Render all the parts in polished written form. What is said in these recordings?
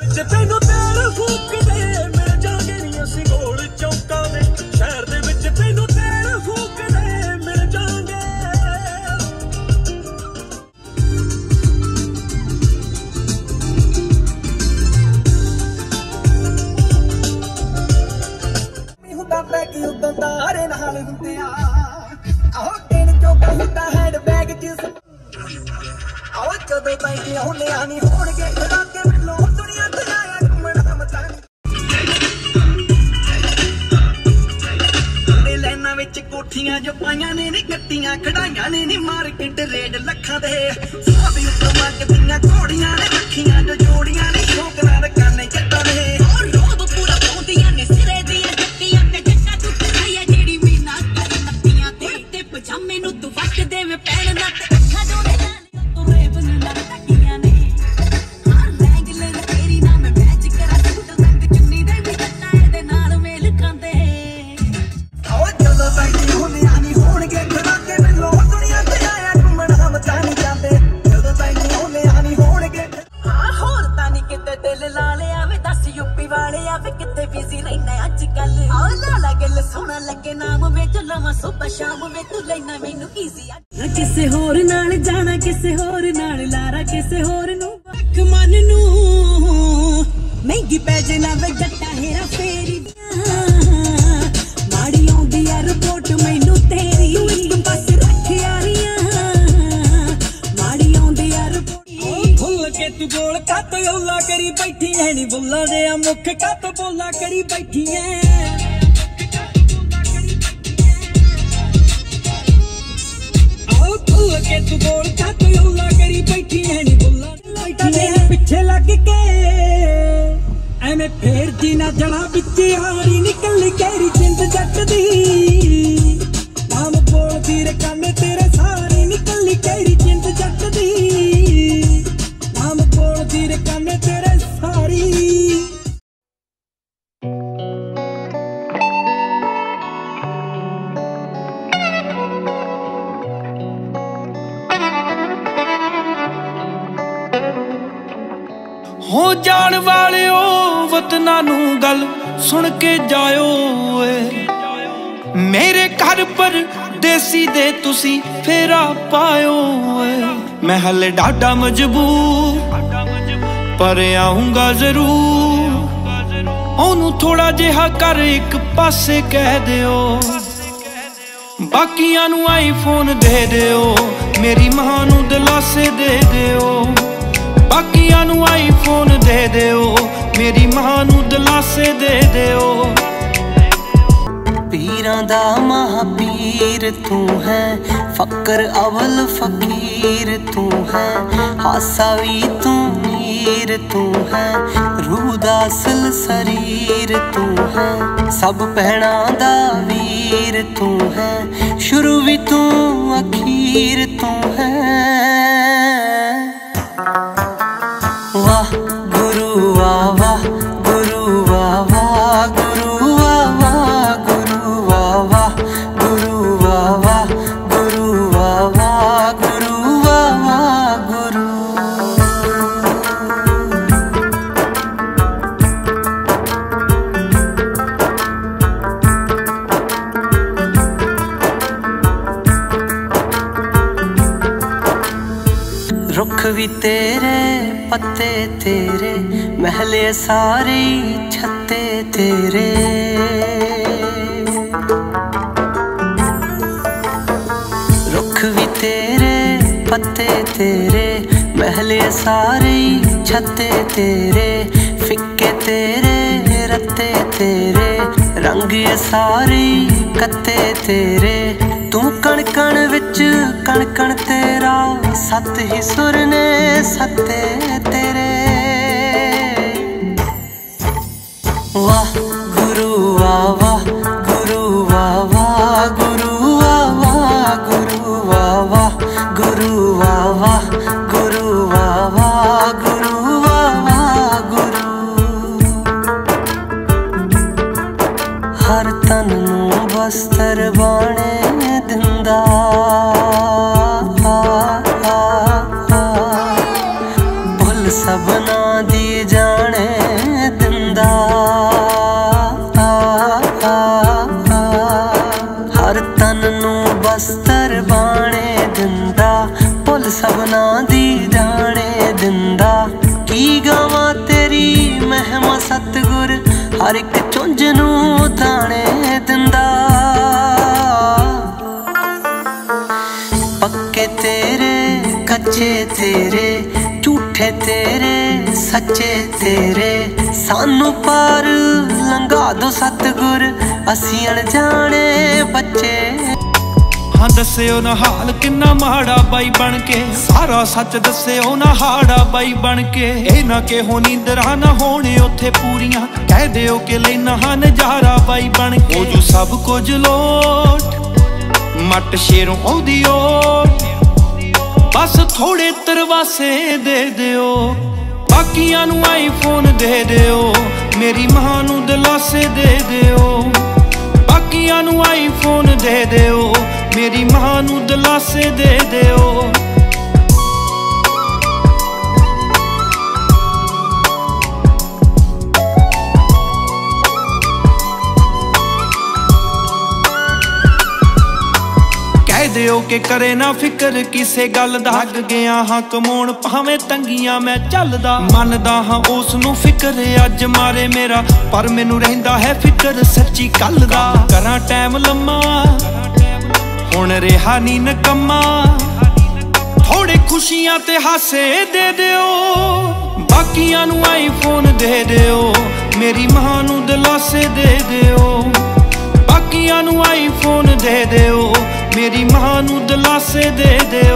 ਤੈਨੂੰ ਤੇਲ ਫੂਕਦੇ ਮਿਲ ਜਾਗੇ ਨੀ ਅਸੀਂ ਗੋਲ ਚੌਂਕਾਂ ਦੇ ਸ਼ਹਿਰ ਦੇ ਵਿੱਚ ਤੈਨੂੰ ਤੇਲ ਫੂਕਦੇ ਮਿਲ ਜਾਗੇ। ਹੁੰਦਾ ਬੈਗ ਉਦੋਂ ਤਾਰੇ ਨਾਲ ਹੁੰਦੇ ਆ ਆਹੋ ਟੇਨ ਚੋਕਾ ਹੁੰਦਾ ਹੈਂਡ ਬੈਗ ਚ ਆਹੋ ਜਦੋਂ ਤਾਈਂ ਹੁੰਦੇ ਆ ਨਹੀਂ ਹੋਣਗੇ ਖੜਾ ਕੇ ਮਿਲੋ ਦੁਨੀਆ ਤੇ ਆਇਆ ਘੁੰਮਣਾ ਮਤਾਨੀ ਦੇ ਲੈਣਾ ਵਿੱਚ ਕੋਠੀਆਂ ਜੋ ਪਾਈਆਂ ਨੇ ਨੀ ਕੱਟੀਆਂ ਖੜਾਈਆਂ ਨੇ ਨੀ ਮਾਰਕੀਟ ਰੇਡ ਲੱਖਾਂ ਦੇ ਸਭ ਉੱਤੋਂ ਮੰਗਦੀਆਂ ਘੋੜੀਆਂ ਨੇ ਰੱਖੀਆਂ ਜੋ ਜੋੜੀਆਂ ਨੇ ਸ਼ੌਕ ਨਾਲ ਕਾਨੇ ਜੱਟਾਂ ਨੇ ਰੋਬ ਪੂਰਾ ਪਾਉਂਦੀਆਂ ਨੇ ਸਿਰੇ ਦੀਆਂ ਜੱਟੀਆਂ ਤੇ ਜੱਟਾਂ ਟੁੱਟ ਗਈਆਂ ਜਿਹੜੀ ਮੀਨਾ ਕਰ ਨੱਤੀਆਂ ਤੇ ਪਜਾਮੇ ਨੂੰ ਤੂੰ ਵੱਟ ਦੇਵੇਂ ਪੈਣ ਨਾ ਤੇ ਅੱਖਾਂ ਜੋ ਨੇ ਤੂੰ ਰੇਬ ਨੂੰ ਨਾ ਟੱਕੀਆਂ ਨੇ ਹਾਂ ਰੈਂਗ ਲੈ ਤੇਰੀ ਨਾ ਮੈਂ ਮੈਚ ਕਰਾਂ ਸੂਟ ਰੰਗ ਚੁੰਨੀ ਦੇ ਵੀ ਜੱਟਾਂ ਇਹਦੇ ਨਾਲ ਮੇਲ ਖਾਂਦੇ ਆਓ ਜਦੋਂ ਤਾਈਂ ਹੁੰਦੇ ਆ ਨਹੀਂ ਹੋਣਗੇ ਖੜਾ ਕੇ ਮਿਲੋ ਦੁਨੀਆ ਤੇ ਆਇਆ ਘੁੰਮਣਾ ਮਚਾ ਨਹੀਂ ਜਾਂਦੇ ਜਦੋਂ ਤਾਈਂ ਹੁੰਦੇ ਆ ਨਹੀਂ ਹੋਣਗੇ ਹਾਂ ਹੋਰ ਤਾਂ ਨਹੀਂ ਕਿਤੇ ਦਿਲ ਲਾ ਲਿਆ ਵੇ ਦੱਸ ਯੂਪੀ ਵਾਲੇ ਆ ਵੇ ਕਿਤੇ ਬਿਜ਼ੀ ਰਹਿਣਾ ਅੱਜ ਕੱਲ ਆਓ ਲਾਲਾ ਗੱਲ ਸੋਹਣਾ ਲੱਗੇ ਨਾਮ ਵਿੱਚ ਲਵਾਂ ਸੁਬਹ ਸ਼ਾਮ ਵੇ ਤੂੰ ਲੈਣਾ ਮੈਨੂੰ ਈਜ਼ੀ ਕਿਸੇ ਹੋਰ ਨਾਲ ਜਾਣਾ ਕਿਸੇ ਹੋਰ ਨਾਲ ਲਾਰਾ ਕਿਸੇ ਹੋਰ ਨੂੰ ਅੱਖ ਮਨ ਨੂੰ ਮਹਿੰਗੀ ਪੈ ਜੇ ਨਾ ਵੇ ਜੱਟਾ ਹੇਰਾ ਫੇਰੀ ਮਾੜੀ ਆਉਂਦੀ ਆ ਰਿਪੋਰਟ ਮੈਨੂੰ ਤੇਰੀ ਤੂੰ ਬਸ ਰੱਖ ਯਾਰੀਆਂ ਮਾੜੀ ਆਉਂਦੀ ਆ ਰਿਪੋਰਟ ਭੁੱਲ ਕੇ ਤੂੰ ਗੋਲ ਕੱਤ ਉੱਲਾ ਕਰੀ ਬੈਠੀ ਐ ਨੀ ਬੁੱਲਾ ਦੇ ਆ ਮੁੱਖ ਕੱਤ ਬੋਲਾ ਕਰੀ ਬੈਠੀ ਐ ਭੁੱਲ ਕੇ ਤੂੰ ਗੋਲ ਕੱਤ ਉੱਲਾ ਕਰੀ ਬੈਠੀ ਐ ਨੀ ਬੁੱਲਾ ਦੇ ਪਿੱਛੇ ਲੱਗ ਕੇ ਐਵੇਂ ਫੇਰ ਜੀ ਨਾ ਜਣਾ ਵਿੱਚ ਹਾਰੀ ਨਿਕਲ ਕੇਰੀ ਜਿੰਦ ਜੱਟ ਦੀ ਨਾਮ ਬੋਲਦੀ ਰੇ ਕੰਨ ਤੇਰੇ ਸਾਰੀ ਨਿਕਲ ਕੇਰੀ ਜਿੰਦ ਜੱਟ ਦੀ ਨਾਮ ਬੋਲਦੀ ਰੇ ਕੰਨ ਤੇਰੇ ਸਾਰੀ हो जान वालिओ वतना नू गल सुन के जाओ मेरे घर पर देसी दे तुसी फेरा पायो मैं हले डाडा मजबूर पर आऊंगा जरूर ओनू थोड़ा जिहा कर एक पासे कह दियो बाकियां नू आईफोन दे दियो मेरी मां नू दिलासे दे दियो बाकियां नू आईफोन दे दियो मेरी मां नू दिलासे दे दियो पीरां दा महापीर तू है फकर अवल फकीर तू है हासा भी तू मीर तू है रूह दा असल शरीर तू है सब भैणां दा वीर तू है शुरू भी तू अखीर तू है वाह गुरु वाह वाह गुरु वाह वाह गुरु वाह वाह गुरु वाह वाह गुरु वाह वाह गुरु वाह वाह गुरु वाह वाह गुरु रुख भी तेरे पत्ते तेरे महले सारे छत्ते तेरे रुख भी तेरे पत्ते तेरे महले सारे छत्ते तेरे फिक्के तेरे रत्ते तेरे रंग सारे कत्ते तेरे तू कण कण विच कण कण तेरा सत ही सुर ने सत्ते तेरे वाह गुरु वाह वाह गुरु वाह वाह गुरु वाह वाह गुरु वाह वाह गुरु वाह वाह गुरु वाह वाह गुरु वाह वाह गुरु हर तन नू बस्तर बाणे दिंदा भुल सबना दी जाने हर एक चुंझ नू दाने दिंदा। पक्के तेरे कच्चे तेरे, झूठे तेरे सच्चे तेरे, सानू पार लंघा दो सतगुर, असी अनजाने बच्चे। हाँ दस्यो ना हाल किन्ना माड़ा बाई बन के, सारा सच दस्यो ना हाड़ा बाई बन के। ए ना के हो नींदरा ना होने उथे पूरियां, कह दियो कि लेना हाँ नजारा बाई बन के। ओ जो सब कुछ लोट मट शेरों औदी ओट, बस थोड़े तरवासे दे दियो, बाकियां नू आईफोन दे दियो, मेरी मां नू दिलासे दे दियो। बाकियां नू आईफोन दे दियो, मेरी मां नू दिलासे दे दियो। दियो के करे ना फिकर किसे गल दा, लग गया हाँ कमाउण भावें तंगियां मैं चलदा। मनदा हाँ उस नू फिकर अज मारे मेरा, पर मैनू रहिंदा है फिकर सच्ची कल दा। करां टाइम लम्मा हुण रिहा नी नकम्मा, थोड़े खुशियां ते हासे दे दियो, बाकियां नू आईफोन दे दियो, मेरी मां नू दिलासे दे दियो। बाकियां नू आईफोन दे दियो, मेरी मां नू दिलासे दे दियो।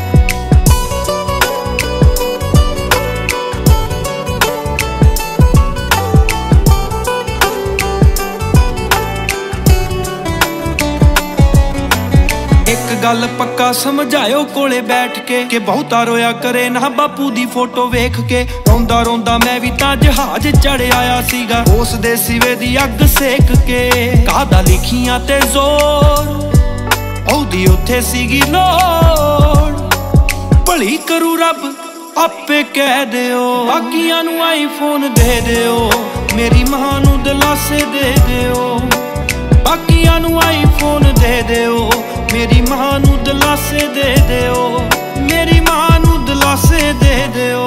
एक गल पक्का समझायो कोले बैठ के, कि बहुता रोया करे ना बापू दी फोटो वेख के। रोंदा रोंदा मैं भी तां जहाज चढ़ आया सीगा, उस दे सिवे दी अग सेक के। कादा लिखियां ते जोर औदी उथे सीगी लोड़, भली करू रब आपे कह दियो। बाकियां नू आईफोन दे दियो, मेरी मां नू दिलासे दे दियो। बाकियां नू आईफोन दे दियो, मेरी मां नू दिलासे दे दियो, मेरी मां नू दिलासे दे दियो।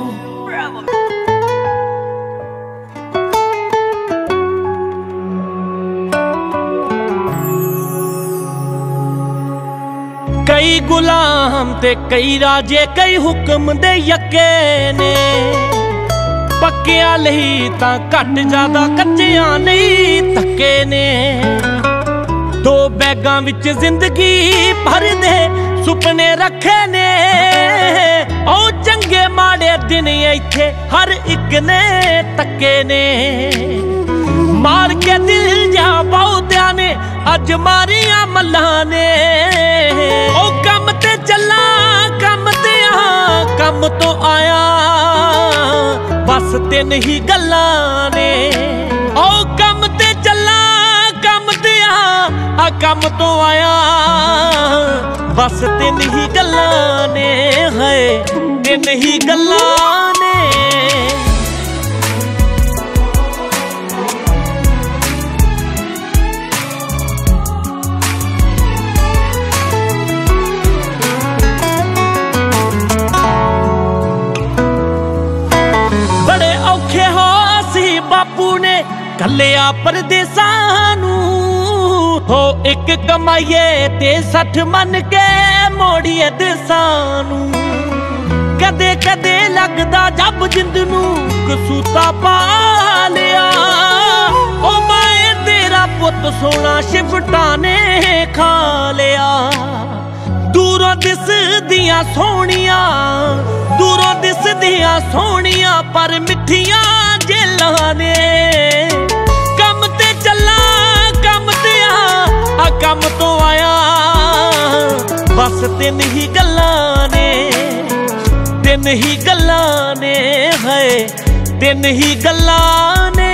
कई गुलाम ते कई राजे, कई हुक्म दे यके ने, पक्कियां लही तां घट ज्यादा कच्चियां नहीं धक्के ने। दो बैगां विच जिंदगी भर दे सुपने रखे ने, ओ चंगे माड़े दिन इत्थे हर एक ने तक्के ने। मार के दिल जा बहुत्या ने अज मारिया मल्लां ने, ओ कम ते चला कम ते आ कम तो आया, बस तीन ही गल्लां ने। ओ कम ते चला कम ते आ कम तो आया, बस तीन ही गल्लां ने, है तीन ही गल्लां ने। बापू ने कलिया परदेसां नू, हो एक कमाइए ते 60 मन के मोड़िए देसां नू। कदे कदे लगदा जब जिंद नू कसूता पा लिया, ओ माए तेरा पुत सोना शिफटा ने खा लिया। दूरों दिसदियां सोहणियां, दूरों दिसदियां सोहणियां, पर मिठियां जेलां ने। कम ते चला कम ते आ कम तो आया, बस तीन ही गल्लां ने, तीन ही गल्लां ने, है तीन ही गल्लां ने।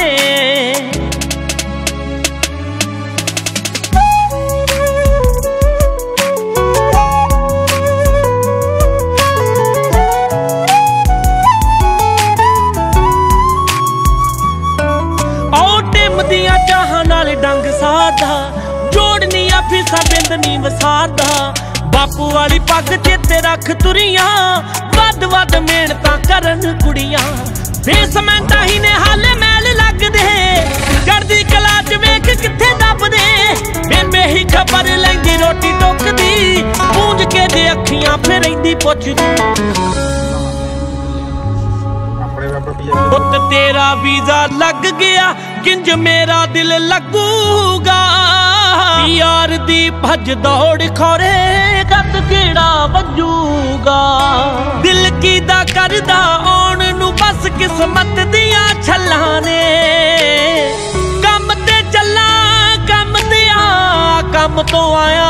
डंग साधा जोड़निया फिसा बिंद नी वसारदा, ਬਾਪੂ ਵਾਲੀ ਪੱਗ ਚੇਤੇ ਰੱਖ ਤੁਰੀਆਂ ਵੱਧ ਮਿਹਨਤਾਂ ਕਰਨ ਕੁੜੀਆਂ ਬੇਸਮੈਂਟਾਂ ਹੀ ਨੇ ਹਾਲੇ ਮੈਲ ਲੱਗਦੇ ਚੜ੍ਹਦੀ ਕਲਾ ਚ ਵੇਖ ਕਿੱਥੇ ਦੱਬਦੇ ਬੇਬੇ ਹੀ ਖਬਰ ਲੈਂਦੀ ਰੋਟੀ ਟੋਕਦੀ ਪੂੰਝ ਕੇ ਜੇ ਅੱਖੀਆਂ ਫਿਰ ਰਹਿੰਦੀ ਪੁੱਛਦੀ ਪੁੱਤ तेरा वीजा लग गया किंज मेरा दिल लगूगा यार दी भज दौड़ खोरे कद केड़ा वजूगा दिल की दा करदा आउण नू बस किस्मत दियां छल्लां ने कम ते चला कम ते आ कम तो आया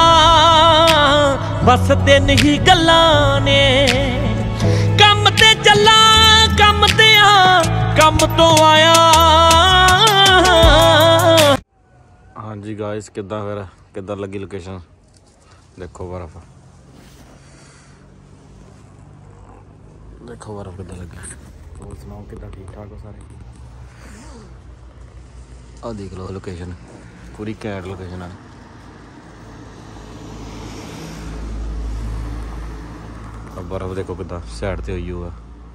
बस तीन ही गल्लां ने कम ते चला कम ते आ कम तो आया। हाँ जी गाइस किद्दां फिर किद्दां लगी लोकेशन देखो बर्फ किद्दां लगी और सुनाओ किद्दां ठीक ठाक हो सारे आ देख लो लोकेशन पूरी कैट लोकेशन है बर्फ देखो किद्दां साइड ते होई हुआ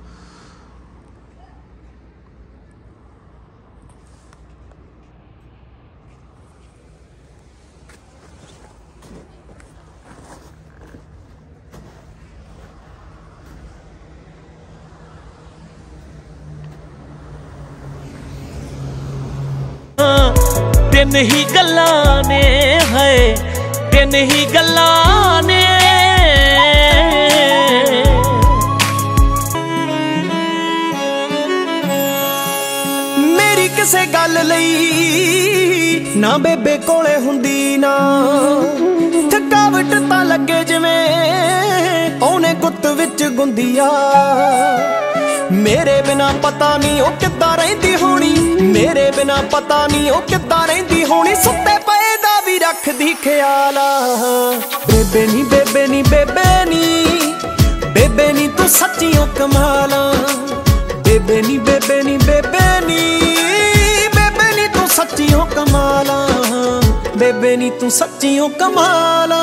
तीन ही गल्लां ने है तीन ही गल्लां ने मेरी किसे गल लई ना बेबे कोले हुंदी ना थकावट तां लगे जिवें ओने गुत्त विच गुंदिया मेरे बिना पता नहीं ओ किद्दां रहिंदी होनी मेरे बिना पता नहीं ओ किद्दां रहिंदी होनी सुत्ते पए दा भी रखदी ख्याल बेबे नी बेबे नी बेबे नी बेबे नी तू सच्चियों कमाल बेबे नी बेबे नी बेबे नी बेबे नी तू सच्चियों कमाल बेबे नी तू सच्चियों कमाल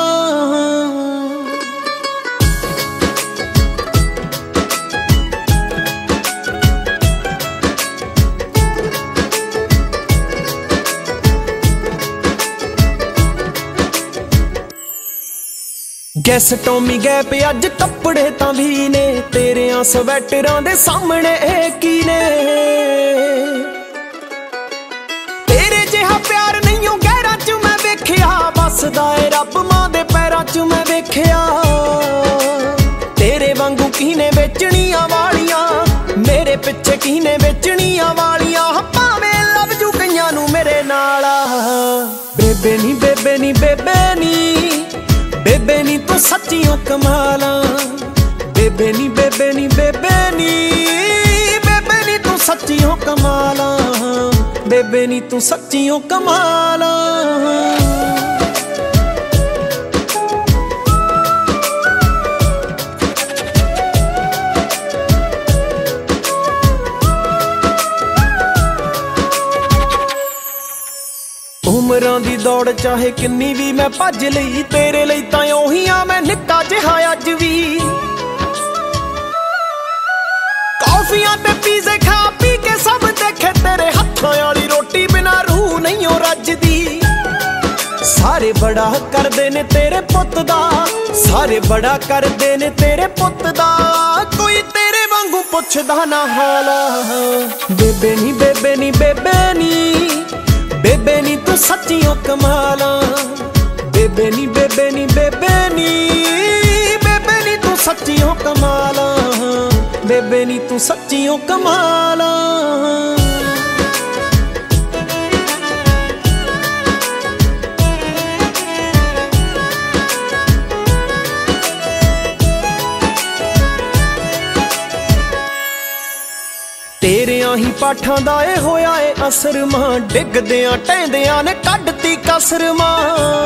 गैस टॉमी गैप अज कपड़े तां भी ने तेरियां स्वैटरां दे सामने की ने तेरे जिहा प्यार नहीं हो गहरा च मैं वेख्या बसदा ए रब मां दे पैरां च मैं वेख्या तेरे वांगू कीने बेचणियां वालियां मेरे पिछे कीने बेचणियां वालियां भावें लव जू कईयां नू मेरे नाल बेबे नी बेबे नी बेबे नी बेबे नी तू सच्चियों कमाल बेबे नी बेबे नी बेबे नी बेबे नी तू सच्चियों कमाल बेबे नी तू सच्चियों कमाल उमरां दी दौड़ चाहे किन्नी भी मैं भज लई तेरे लई तां ओही आ मैं निक्का जिहा अज भी कॉफियां ते पीजे खा पी के सब देखे तेरे हत्थां वाली रोटी बिना रूह नहीं हो रजदी सारे बड़ा करदे ने तेरे पुत्त दा सारे बड़ा करदे ने तेरे पुत्त दा कोई तेरे वांगू पुछदा ना हाल बेबे नी बेबे नी बेबे नी बेबे नी तू सच्चियों कमाल बेबे नी बेबे नी बेबे नी बेबे नी तू सच्चियों कमाल बेबे नी तू सच्चियों कमाल तेरियां ही पाठां दा ए होया ए असर मां डिगदियां टहदियां ने कड्डती कसर मां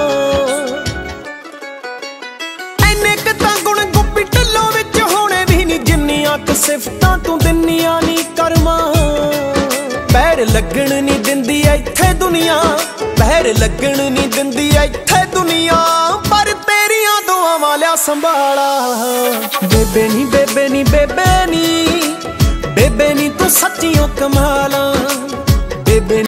इन्ने क तां गुण गुप्पी ढिल्लों विच होणे भी नी जिन्नियां क सिफतां तू दिन्नियां नी करमां पैर लगण नी दिंदी इत्थे दुनिया पैर लगण नी दिंदी इत्थे दुनिया पर तेरियां दुआं वालिया संभाला। बेबे नी बेबे नी बेबे नी बेबे नी तू सच्चियों कमाला। बेबे